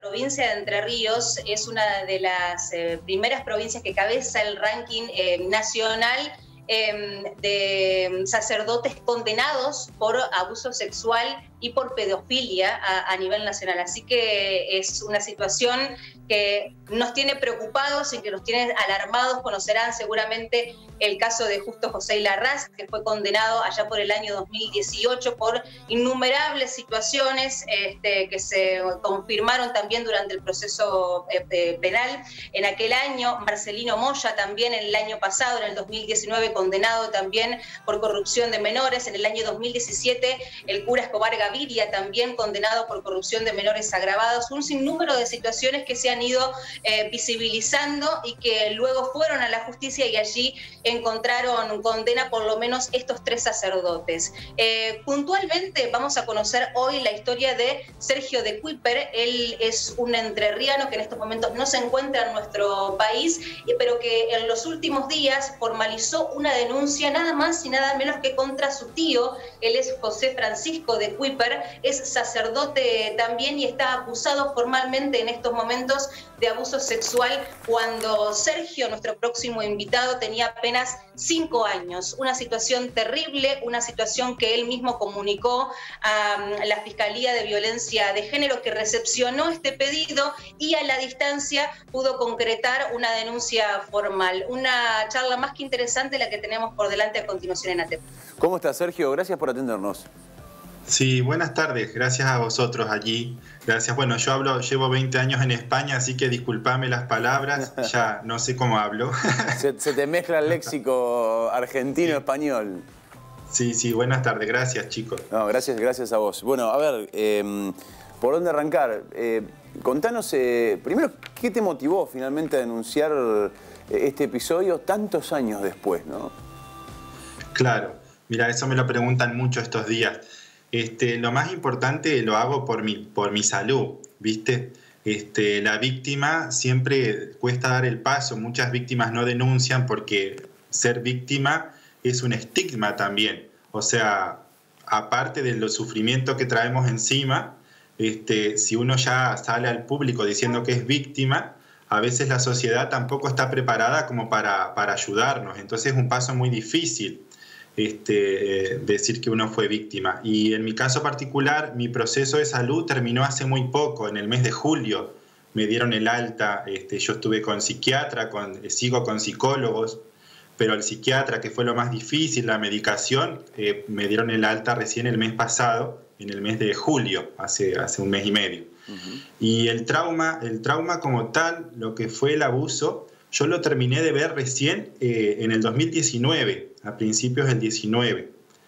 provincia de Entre Ríos es una de las primeras provincias que cabeza el ranking nacional de sacerdotes condenados por abuso sexual y por pedofilia a nivel nacional. Así que es una situación que nos tiene preocupados y que nos tiene alarmados. Conocerán seguramente el caso de Justo José Larraz, que fue condenado allá por el año 2018 por innumerables situaciones que se confirmaron también durante el proceso penal. En aquel año, Marcelino Moya también en el año pasado, en el 2019, condenado también por corrupción de menores. En el año 2017, el cura Escobar Gaviria también condenado por corrupción de menores agravados. Un sinnúmero de situaciones que se han ido visibilizando y que luego fueron a la justicia y allí encontraron condena por lo menos estos 3 sacerdotes. Puntualmente vamos a conocer hoy la historia de Sergio de Cuyper. Él es un entrerriano que en estos momentos no se encuentra en nuestro país, pero que en los últimos días formalizó una denuncia nada más y nada menos que contra su tío. Él es José Francisco de Cuyper, es sacerdote también y está acusado formalmente en estos momentos de abuso sexual cuando Sergio, nuestro próximo invitado, tenía apenas 5 años. Una situación terrible, una situación que él mismo comunicó a la Fiscalía de Violencia de Género, que recepcionó este pedido y a la distancia pudo concretar una denuncia formal. Una charla más que interesante la que tenemos por delante a continuación en ATEP. ¿Cómo estás, Sergio? Gracias por atendernos. Sí, buenas tardes. Gracias a vosotros allí. Gracias. Bueno, llevo 20 años en España, así que disculpame las palabras, ya no sé cómo hablo. Se te mezcla el léxico argentino-español. Sí, buenas tardes. Gracias, chicos. No, gracias a vos. Bueno, a ver, ¿por dónde arrancar? Contanos, primero, ¿qué te motivó finalmente a denunciar este episodio tantos años después, no? Claro, mira, eso me lo preguntan mucho estos días. Lo más importante lo hago por mi salud, ¿viste? La víctima siempre cuesta dar el paso. Muchas víctimas no denuncian porque ser víctima es un estigma también. O sea, aparte de los sufrimientos que traemos encima, si uno ya sale al público diciendo que es víctima, a veces la sociedad tampoco está preparada como para ayudarnos. Entonces es un paso muy difícil. Decir que uno fue víctima. Y en mi caso particular, mi proceso de salud terminó hace muy poco, en el mes de julio. Me dieron el alta, yo estuve con psiquiatra, sigo con psicólogos, pero el psiquiatra, que fue lo más difícil, la medicación, me dieron el alta recién el mes pasado, en el mes de julio, hace un mes y medio. Y el trauma como tal, lo que fue el abuso, yo lo terminé de ver recién en el 2019, a principios del 19.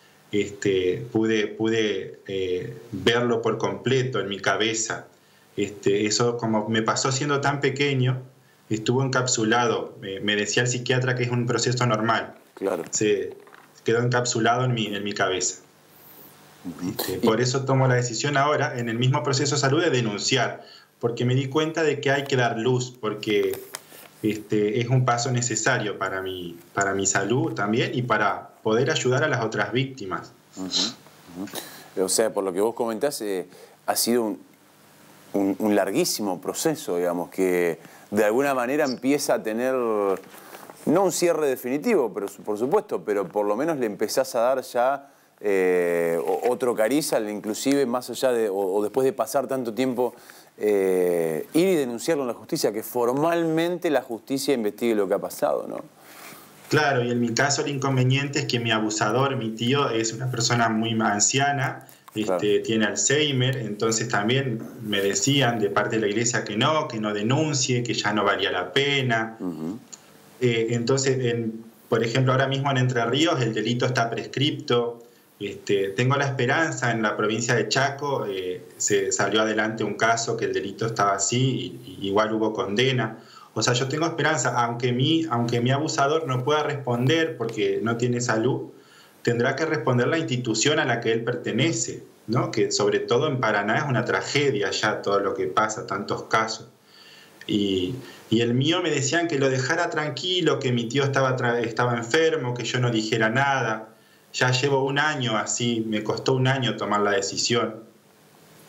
Pude verlo por completo en mi cabeza. Eso, como me pasó siendo tan pequeño, estuvo encapsulado. Me decía el psiquiatra que es un proceso normal. Claro. Se quedó encapsulado en mi cabeza. Por eso tomo la decisión ahora, en el mismo proceso de salud, de denunciar, porque me di cuenta de que hay que dar luz, porque es un paso necesario para mi salud también y para poder ayudar a las otras víctimas. O sea, por lo que vos comentás, ha sido un larguísimo proceso, digamos, que de alguna manera empieza a tener, no un cierre definitivo, pero por supuesto, pero por lo menos le empezás a dar ya otro cariz, inclusive más allá de, o después de pasar tanto tiempo, ir y denunciarlo en la justicia, que formalmente la justicia investigue lo que ha pasado, ¿no? Claro, y en mi caso el inconveniente es que mi abusador, mi tío, es una persona muy anciana, claro. Tiene Alzheimer, entonces también me decían de parte de la iglesia que no denuncie, que ya no valía la pena. Entonces, por ejemplo, ahora mismo en Entre Ríos el delito está prescripto. Tengo la esperanza, en la provincia de Chaco se salió adelante un caso que el delito estaba así y igual hubo condena. O sea, yo tengo esperanza, aunque mi abusador no pueda responder porque no tiene salud, tendrá que responder la institución a la que él pertenece, ¿no? Que sobre todo en Paraná es una tragedia ya todo lo que pasa, tantos casos. Y el mío me decían que lo dejara tranquilo, que mi tío estaba enfermo, que yo no dijera nada. Ya llevo un año así, me costó un año tomar la decisión.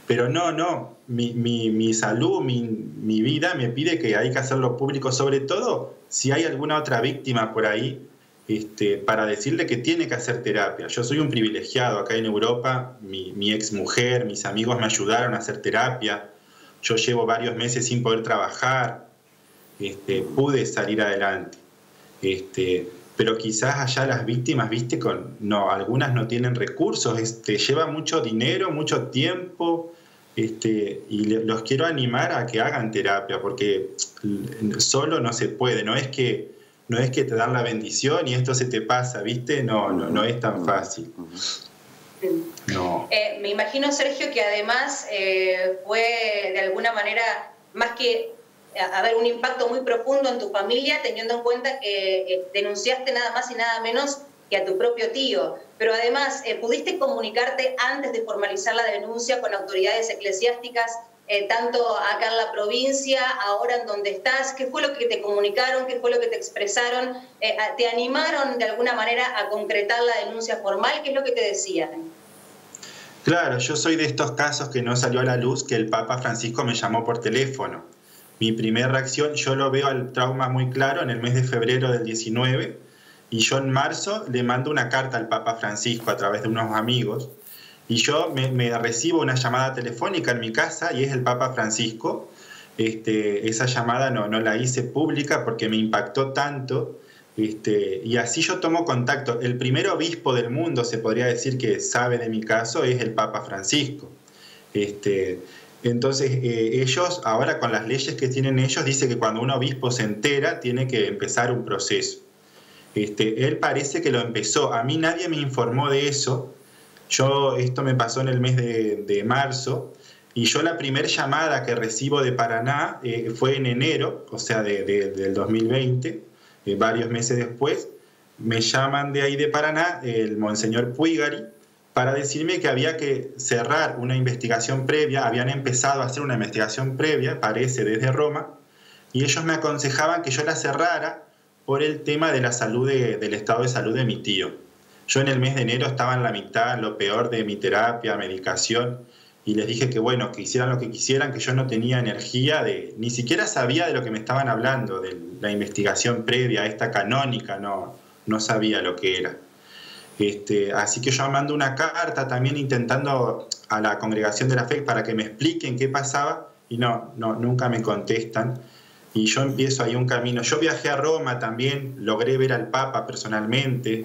Pero no, mi salud, mi vida me pide que hay que hacerlo público, sobre todo si hay alguna otra víctima por ahí, para decirle que tiene que hacer terapia. Yo soy un privilegiado acá en Europa, mi ex mujer, mis amigos me ayudaron a hacer terapia, yo llevo varios meses sin poder trabajar, pude salir adelante. Pero quizás allá las víctimas, viste, algunas no tienen recursos, lleva mucho dinero, mucho tiempo, y los quiero animar a que hagan terapia, porque solo no se puede, no es que te dan la bendición y esto se te pasa, viste, no es tan fácil. No. Me imagino, Sergio, que además fue de alguna manera más que un impacto muy profundo en tu familia, teniendo en cuenta que denunciaste nada más y nada menos que a tu propio tío. Pero además, ¿pudiste comunicarte antes de formalizar la denuncia con autoridades eclesiásticas, tanto acá en la provincia, ahora en donde estás? ¿Qué fue lo que te comunicaron? ¿Qué fue lo que te expresaron? ¿Te animaron de alguna manera a concretar la denuncia formal? ¿Qué es lo que te decían? Claro, yo soy de estos casos que no salió a la luz, que el Papa Francisco me llamó por teléfono. Mi primera reacción, yo lo veo al trauma muy claro en el mes de febrero del 19, y yo en marzo le mando una carta al Papa Francisco a través de unos amigos, y yo me recibo una llamada telefónica en mi casa y es el Papa Francisco. Esa llamada no la hice pública porque me impactó tanto, y así yo tomo contacto. El primer obispo del mundo, se podría decir, que sabe de mi caso es el Papa Francisco. Entonces ellos, ahora con las leyes que tienen ellos, dice que cuando un obispo se entera tiene que empezar un proceso. Él parece que lo empezó. A mí nadie me informó de eso. Esto me pasó en el mes de marzo, y yo la primera llamada que recibo de Paraná fue en enero, o sea, del 2020, varios meses después. Me llaman de ahí de Paraná, el Monseñor Puigari, para decirme que había que cerrar una investigación previa. Habían empezado a hacer una investigación previa, parece, desde Roma, y ellos me aconsejaban que yo la cerrara por el tema de la salud, del estado de salud de mi tío. Yo en el mes de enero estaba en la mitad, lo peor de mi terapia, medicación, y les dije que bueno, que hicieran lo que quisieran, que yo no tenía energía, ni siquiera sabía de lo que me estaban hablando, de la investigación previa, esta canónica, no sabía lo que era. Así que yo mando una carta también intentando a la Congregación de la Fe para que me expliquen qué pasaba, y nunca me contestan. Y yo empiezo ahí un camino. Yo viajé a Roma también, logré ver al Papa personalmente.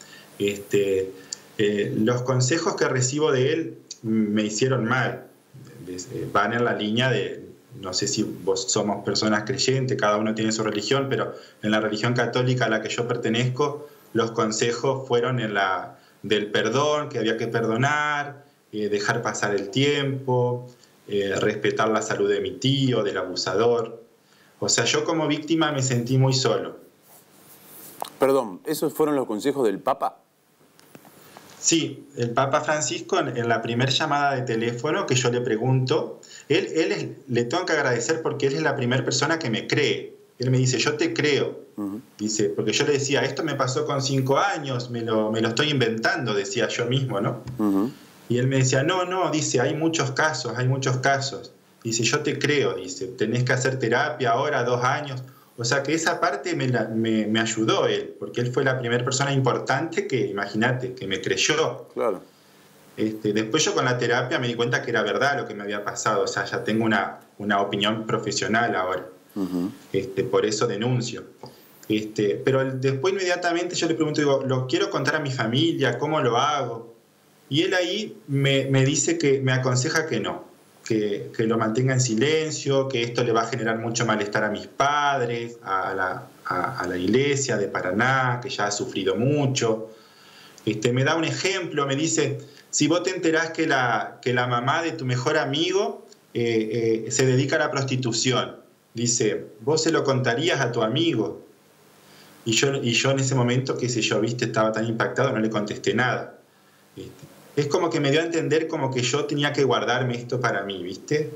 Los consejos que recibo de él me hicieron mal. Van en la línea de, no sé si vos somos personas creyentes, cada uno tiene su religión, pero en la religión católica a la que yo pertenezco, los consejos fueron del perdón, que había que perdonar, dejar pasar el tiempo, respetar la salud de mi tío, del abusador. O sea, yo como víctima me sentí muy solo. Perdón, ¿esos fueron los consejos del Papa? Sí, el Papa Francisco, en la primera llamada de teléfono que yo le pregunto, le tengo que agradecer porque él es la primera persona que me cree. Él me dice, yo te creo. Dice, porque yo le decía, esto me pasó con 5 años, me lo estoy inventando, decía yo mismo, ¿no? Y él me decía, no, dice, hay muchos casos. Dice, yo te creo, dice, tenés que hacer terapia ahora, 2 años. O sea que esa parte me ayudó él, porque él fue la primera persona importante que, imagínate, que me creyó. Claro. Después yo con la terapia me di cuenta que era verdad lo que me había pasado, o sea, ya tengo una opinión profesional ahora. Por eso denuncio. Pero después inmediatamente yo le pregunto, digo, lo quiero contar a mi familia, ¿cómo lo hago? Y él ahí me dice que me aconseja que no, que lo mantenga en silencio, que esto le va a generar mucho malestar a mis padres, a la iglesia de Paraná, que ya ha sufrido mucho. Me da un ejemplo, me dice, si vos te enterás que la mamá de tu mejor amigo se dedica a la prostitución, dice, vos se lo contarías a tu amigo. Y yo en ese momento, qué sé yo, viste, estaba tan impactado, no le contesté nada. Es como que me dio a entender como que yo tenía que guardarme esto para mí, ¿viste?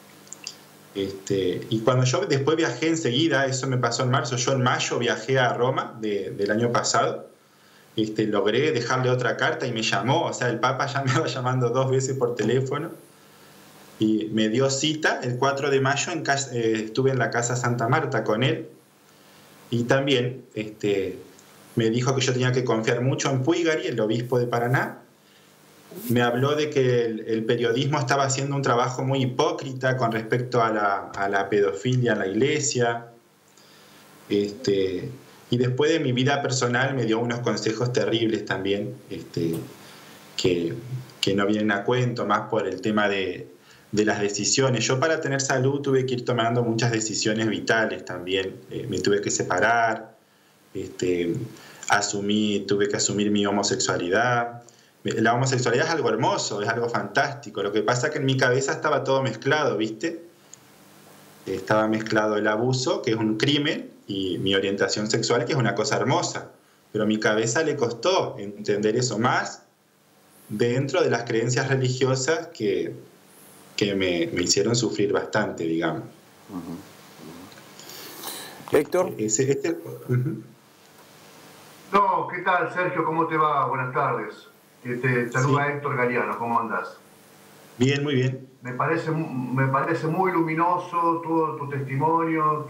Y cuando yo después viajé enseguida, eso me pasó en marzo, yo en mayo viajé a Roma del año pasado, logré dejarle otra carta y me llamó, o sea, el Papa ya me va llamando 2 veces por teléfono, Y me dio cita el 4 de mayo, estuve en la Casa Santa Marta con él, y también me dijo que yo tenía que confiar mucho en Puigari, el obispo de Paraná. Me habló de que el periodismo estaba haciendo un trabajo muy hipócrita con respecto a la pedofilia en la iglesia. Y después de mi vida personal me dio unos consejos terribles también, que no vienen a cuento, más por el tema de las decisiones. Yo, para tener salud, tuve que ir tomando muchas decisiones vitales también. Me tuve que separar, tuve que asumir mi homosexualidad. La homosexualidad es algo hermoso, es algo fantástico. Lo que pasa es que en mi cabeza estaba todo mezclado, ¿viste? Estaba mezclado el abuso, que es un crimen, y mi orientación sexual, que es una cosa hermosa. Pero a mi cabeza le costó entender eso, más dentro de las creencias religiosas que me hicieron sufrir bastante, digamos. Héctor. No, ¿qué tal, Sergio? ¿Cómo te va? Buenas tardes. Te saluda Héctor Galeano. ¿Cómo andás? Bien, muy bien. Me parece muy luminoso todo tu testimonio,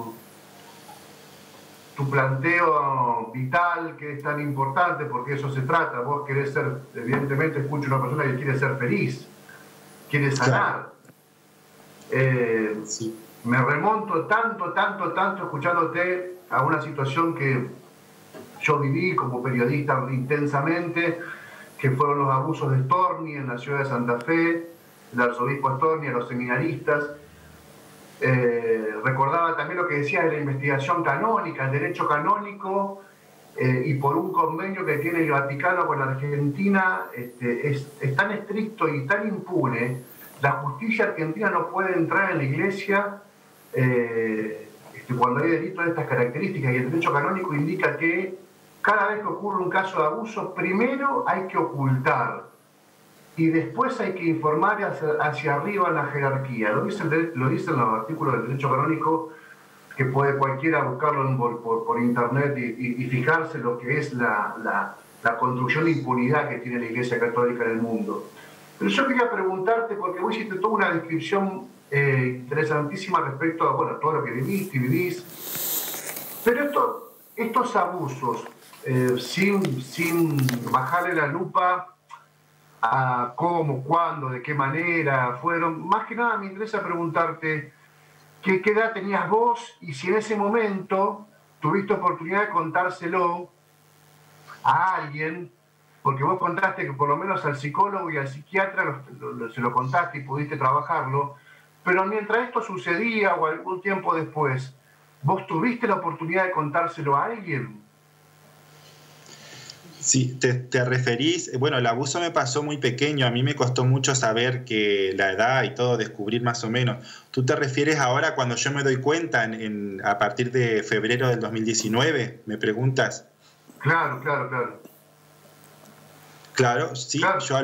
tu planteo vital, que es tan importante, porque eso se trata. Vos querés ser, evidentemente, escucho una persona que quiere ser feliz, quiere sanar. Sí. Me remonto tanto escuchándote a una situación que yo viví como periodista intensamente, que fueron los abusos de Storni en la ciudad de Santa Fe, el arzobispo Storni a los seminaristas. Recordaba también lo que decía de la investigación canónica, el derecho canónico, y por un convenio que tiene el Vaticano con la Argentina, es tan estricto y tan impune. La justicia argentina no puede entrar en la iglesia cuando hay delitos de estas características, y el derecho canónico indica que cada vez que ocurre un caso de abuso, primero hay que ocultar y después hay que informar hacia arriba en la jerarquía. Lo dicen los artículos del derecho canónico, que puede cualquiera buscarlo por internet y fijarse lo que es la construcción de impunidad que tiene la Iglesia Católica en el mundo. Pero yo quería preguntarte, porque vos hiciste toda una descripción interesantísima respecto a todo lo que viviste y vivís, pero estos abusos, sin bajarle la lupa a cómo, cuándo, de qué manera fueron, más que nada me interesa preguntarte qué edad tenías vos y si en ese momento tuviste oportunidad de contárselo a alguien, porque vos contaste que por lo menos al psicólogo y al psiquiatra se lo contaste y pudiste trabajarlo, pero mientras esto sucedía o algún tiempo después, ¿vos tuviste la oportunidad de contárselo a alguien? Sí, te referís, bueno, el abuso me pasó muy pequeño, a mí me costó mucho saber que la edad y todo, descubrir más o menos. ¿Tú te refieres ahora cuando yo me doy cuenta a partir de febrero del 2019? ¿Me preguntas? Claro. Claro, sí, claro. Yo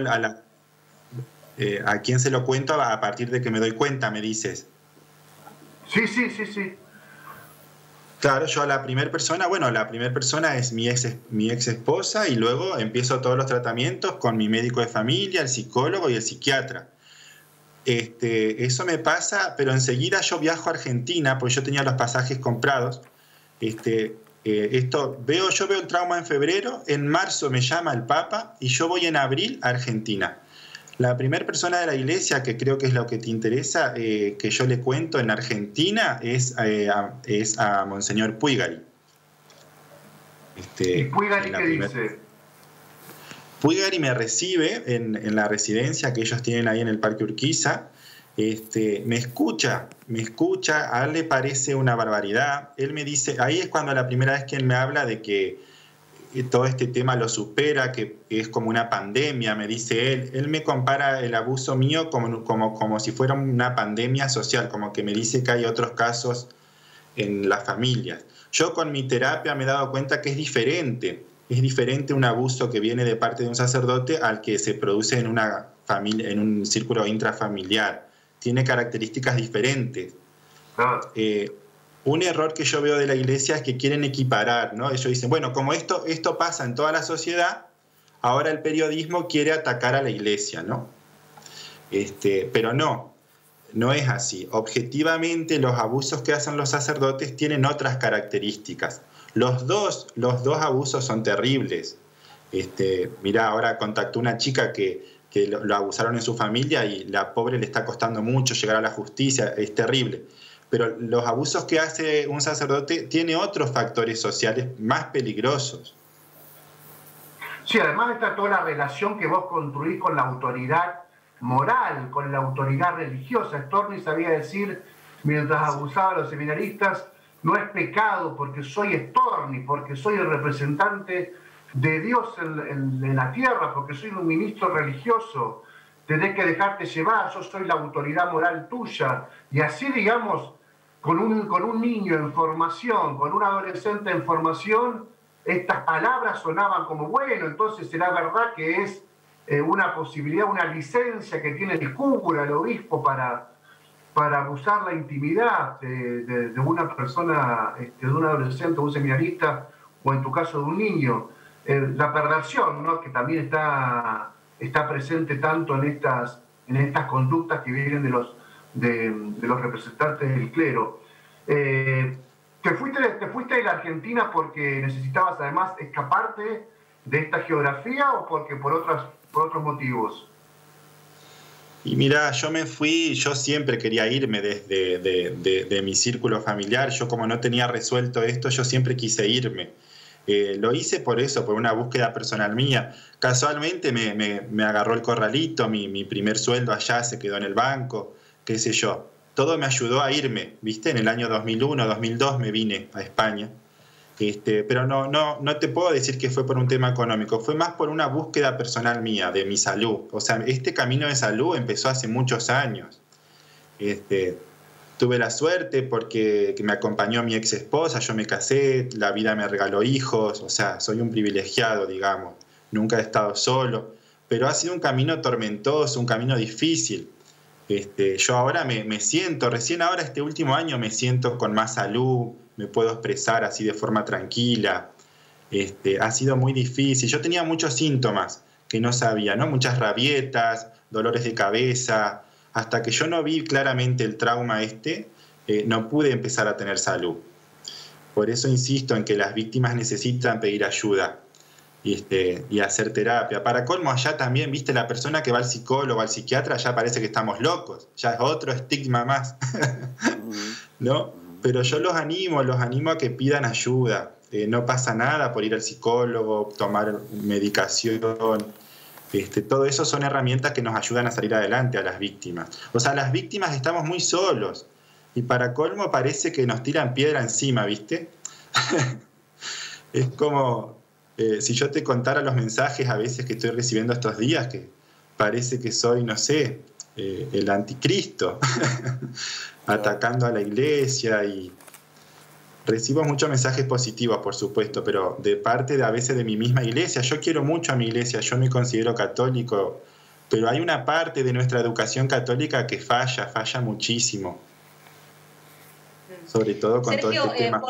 ¿a quién se lo cuento a partir de que me doy cuenta, me dices? Sí. Claro, yo a la primera persona es mi ex esposa, y luego empiezo todos los tratamientos con mi médico de familia, el psicólogo y el psiquiatra. Eso me pasa, pero enseguida yo viajo a Argentina, porque yo tenía los pasajes comprados. Yo veo el trauma en febrero, en marzo me llama el Papa y yo voy en abril a Argentina. La primera persona de la iglesia, que creo que es lo que te interesa, que yo le cuento en Argentina, es a Monseñor Puigari. ¿Y Puigari qué dice? Puigari me recibe en la residencia que ellos tienen ahí en el Parque Urquiza. Me escucha, a él le parece una barbaridad. Él me dice, ahí es cuando la primera vez que él me habla de que todo este tema lo supera, que es como una pandemia, me dice él. Él me compara el abuso mío como si fuera una pandemia social, como que me dice que hay otros casos en las familias. Yo con mi terapia me he dado cuenta que es diferente un abuso que viene de parte de un sacerdote al que se produce en una familia, en un círculo intrafamiliar. Tiene características diferentes. Un error que yo veo de la iglesia es que quieren equiparar, ¿no? Ellos dicen, bueno, como esto pasa en toda la sociedad, ahora el periodismo quiere atacar a la iglesia, ¿no? Pero no, no es así. Objetivamente, los abusos que hacen los sacerdotes tienen otras características. Los dos abusos son terribles. Mirá, ahora contactó una chica que lo abusaron en su familia y la pobre le está costando mucho llegar a la justicia, es terrible. Pero los abusos que hace un sacerdote tiene otros factores sociales más peligrosos. Sí, además está toda la relación que vos construís con la autoridad moral, con la autoridad religiosa. Storni sabía decir, mientras abusaba a los seminaristas, no es pecado porque soy Storni, porque soy el representante de Dios en la tierra, porque soy un ministro religioso, tenés que dejarte llevar, yo soy la autoridad moral tuya. Y así, digamos, con un niño en formación, con un adolescente en formación, estas palabras sonaban como, bueno, entonces será verdad que es una posibilidad, una licencia que tiene el cura, el obispo, para abusar la intimidad de una persona, de un adolescente, un seminarista, o en tu caso de un niño. La perversión, ¿no?, que también está presente tanto en estas conductas que vienen de los representantes del clero. ¿Te fuiste de la Argentina porque necesitabas además escaparte de esta geografía o porque por otros motivos? Y mira, yo me fui, yo siempre quería irme de mi círculo familiar. Yo, como no tenía resuelto esto, yo siempre quise irme. Lo hice por eso, por una búsqueda personal mía. Casualmente me agarró el corralito, mi primer sueldo allá se quedó en el banco, qué sé yo. Todo me ayudó a irme, ¿viste? En el año 2001, 2002 me vine a España. Pero no te puedo decir que fue por un tema económico, fue más por una búsqueda personal mía, de mi salud. O sea, este camino de salud empezó hace muchos años. Tuve la suerte porque me acompañó mi ex esposa, yo me casé, la vida me regaló hijos, o sea, soy un privilegiado, digamos. Nunca he estado solo, pero ha sido un camino tormentoso, un camino difícil. Yo ahora me siento, recién ahora este último año me siento con más salud, me puedo expresar así de forma tranquila. Ha sido muy difícil. Yo tenía muchos síntomas que no sabía, ¿no? Muchas rabietas, dolores de cabeza. Hasta que yo no vi claramente el trauma no pude empezar a tener salud. Por eso insisto en que las víctimas necesitan pedir ayuda y hacer terapia. Para colmo, allá también, viste, la persona que va al psicólogo, al psiquiatra, ya parece que estamos locos. Ya es otro estigma más. ¿No? Pero yo los animo a que pidan ayuda. No pasa nada por ir al psicólogo, tomar medicación. Todo eso son herramientas que nos ayudan a salir adelante a las víctimas. O sea, las víctimas estamos muy solos. Y para colmo parece que nos tiran piedra encima, ¿viste? Es como si yo te contara los mensajes a veces que estoy recibiendo estos días, que parece que soy, no sé, el anticristo, atacando a la iglesia, y recibo muchos mensajes positivos, por supuesto, pero de parte a veces de mi misma iglesia. Yo quiero mucho a mi iglesia, yo me considero católico, pero hay una parte de nuestra educación católica que falla muchísimo, sobre todo con Sergio, todo este tema.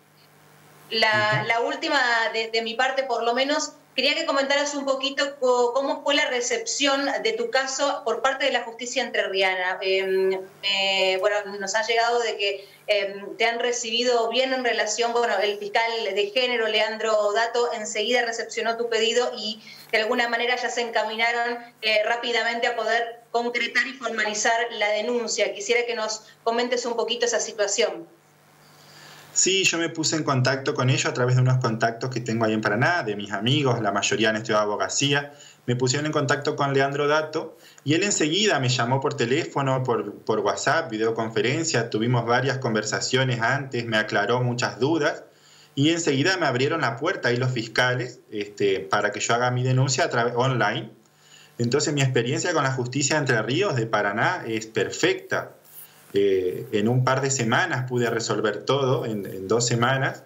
La última de mi parte, por lo menos, quería que comentaras un poquito cómo fue la recepción de tu caso por parte de la justicia entrerriana. Bueno, nos ha llegado de que te han recibido bien en relación, bueno, el fiscal de género, Leandro Dato, enseguida recepcionó tu pedido y de alguna manera ya se encaminaron rápidamente a poder concretar y formalizar la denuncia. Quisiera que nos comentes un poquito esa situación. Sí, yo me puse en contacto con ellos a través de unos contactos que tengo ahí en Paraná, de mis amigos, la mayoría han estudiado abogacía. Me pusieron en contacto con Leandro Dato y él enseguida me llamó por teléfono, por WhatsApp, videoconferencia. Tuvimos varias conversaciones antes, me aclaró muchas dudas y enseguida me abrieron la puerta ahí los fiscales para que yo haga mi denuncia online. Entonces mi experiencia con la justicia de Entre Ríos de Paraná es perfecta. En un par de semanas pude resolver todo, en 2 semanas.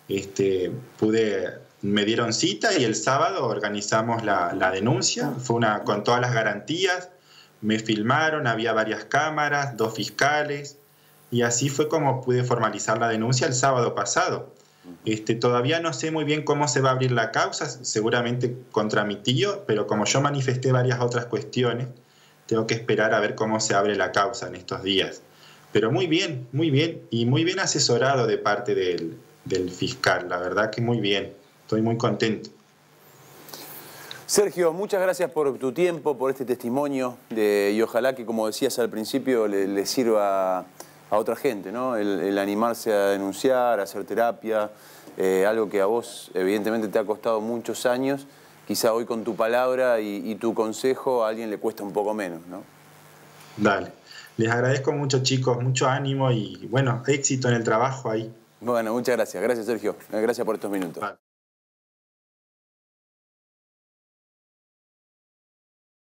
Me dieron cita y el sábado organizamos la denuncia. Fue con todas las garantías. Me filmaron, había varias cámaras, 2 fiscales. Y así fue como pude formalizar la denuncia el sábado pasado. Todavía no sé muy bien cómo se va a abrir la causa, seguramente contra mi tío, pero como yo manifesté varias otras cuestiones, tengo que esperar a ver cómo se abre la causa en estos días. Pero muy bien, y muy bien asesorado de parte del fiscal, la verdad que muy bien, estoy muy contento. Sergio, muchas gracias por tu tiempo, por este testimonio y ojalá que, como decías al principio, le sirva a otra gente, ¿no? El animarse a denunciar, a hacer terapia, algo que a vos evidentemente te ha costado muchos años, quizá hoy con tu palabra y tu consejo a alguien le cuesta un poco menos, ¿no? Dale. Les agradezco mucho, chicos, mucho ánimo y, bueno, éxito en el trabajo ahí. Bueno, muchas gracias. Gracias, Sergio. Gracias por estos minutos.